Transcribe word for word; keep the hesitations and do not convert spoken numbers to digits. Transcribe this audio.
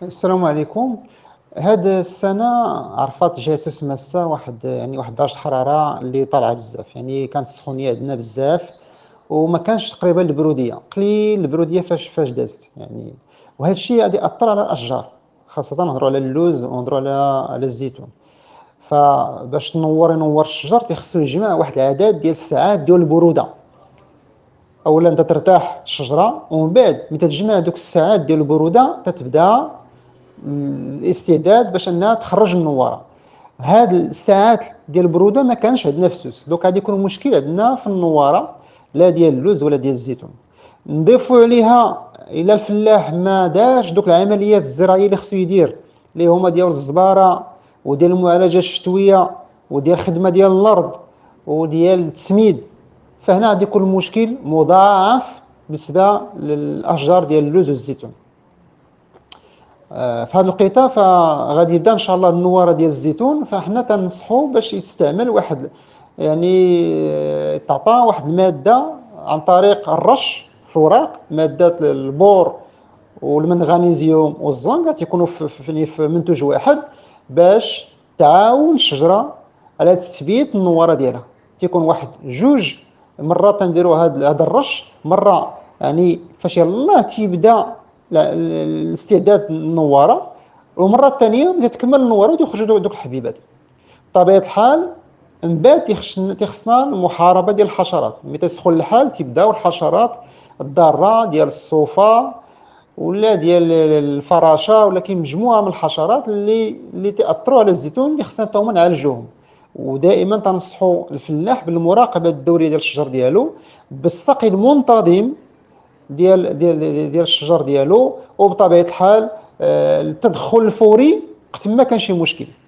السلام عليكم. هاد السنة عرفات جات تماسة واحد يعني واحد درجة حرارة اللي طالعة بزاف، يعني كانت السخونية عندنا بزاف وما كانش تقريبا البرودية، قليل البرودية فاش فاش دازت يعني. وهذا الشيء غادي يأثر على الأشجار، خاصة نهضروا على اللوز ونهضروا على على الزيتون. فباش تنور ينور الشجر تيخصو يجمع واحد العدد ديال الساعات ديال البرودة. اولا انت ترتاح الشجره ومن بعد ملي تجمع دوك الساعات ديال البروده تتبدا الاستعداد باش انها تخرج النواره. هاد الساعات ديال البروده ما كانش عندنا في سوس، دوك غادي يكون مشكل عندنا في النواره، لا ديال اللوز ولا ديال الزيتون. نضيفوا عليها الى الفلاح ما دارش دوك العمليات الزراعيه اللي خصو يدير، اللي هما ديال الزباره وديال المعالجه الشتويه وديال الخدمه ديال الارض وديال التسميد، فهنا غادي يكون المشكل مضاعف بالنسبه للاشجار ديال اللوز والزيتون. في هذه الوقيته فغادي يبدا ان شاء الله النواره ديال الزيتون، فاحنا تنصحوا باش يستعمل واحد يعني تعطى واحد الماده عن طريق الرش في الوراق، ماده البور والمنغنيزيوم والزنك تيكونوا في, في, في منتوج واحد باش تعاون الشجره على تثبيت النواره ديالها. تيكون واحد جوج مرات تنديروا هذا هذا الرش، مره يعني فاش يلاه تيبدا الاستعداد النواره، والمره الثانيه ملي تكمل النواره ويخرجوا دوك الحبيبات. بطبيعه الحال من بعد تيخصنا المحاربه ديال الحشرات، ملي تسخن الحال تيبداو الحشرات الضاره ديال الصوفه ولا ديال الفراشه، ولا كاين مجموعه من الحشرات اللي اللي تاثروا على الزيتون اللي خصنا حتى هما نعالجوهم. ودائما تنصحوا الفلاح بالمراقبه الدوريه ديال الشجر ديالو، بالسقي المنتظم ديال ديال ديال الشجر ديالو، وبطبيعه الحال التدخل الفوري وقت ما كان شي مشكل.